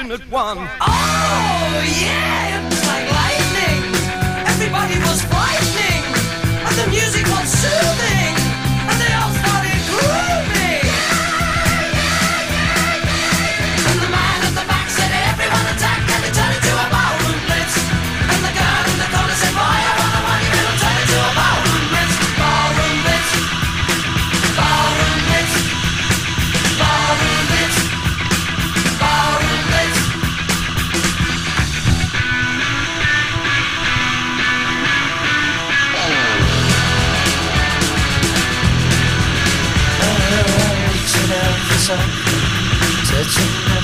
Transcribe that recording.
passionate one. Oh, yeah, it was like lightning. Everybody was frightening, and the music was soothing, and they all started grooving. And the man at the back said, everyone attack, and they turned into a ballroom blitz. And the girl in the corner said, boy, I want a money, it'll turn into a ballroom blitz. Ballroom blitz. Ballroom blitz. Ballroom blitz. Ballroom blitz. Reaching out for some, touching